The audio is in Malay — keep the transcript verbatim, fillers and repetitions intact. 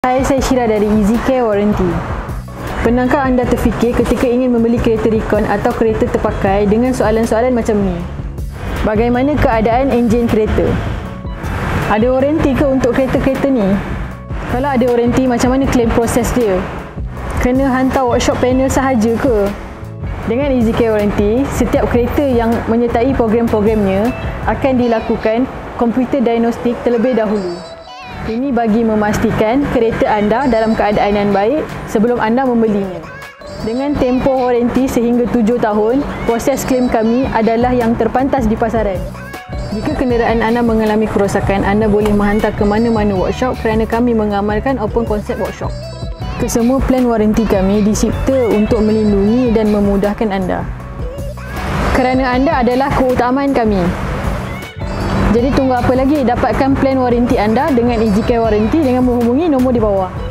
Hai, saya Syira dari EasyCare Warranty. Pernahkah anda terfikir ketika ingin membeli kereta recon atau kereta terpakai dengan soalan-soalan macam ni? Bagaimana keadaan enjin kereta? Ada warranty ke untuk kereta-kereta ni? Kalau ada warranty, macam mana claim proses dia? Kena hantar workshop panel sahaja ke? Dengan EasyCare Warranty, setiap kereta yang menyertai program-programnya akan dilakukan komputer diagnostik terlebih dahulu. Ini bagi memastikan kereta anda dalam keadaan yang baik sebelum anda membelinya. Dengan tempoh warranty sehingga tujuh tahun, proses klaim kami adalah yang terpantas di pasaran. Jika kenderaan anda mengalami kerosakan, anda boleh menghantar ke mana-mana workshop kerana kami mengamalkan open concept workshop. Kesemua plan warranty kami dicipta untuk melindungi dan memudahkan anda. Kerana anda adalah keutamaan kami. Jadi tunggu apa lagi? Dapatkan plan warranty anda dengan EasyCare Warranty dengan menghubungi nombor di bawah.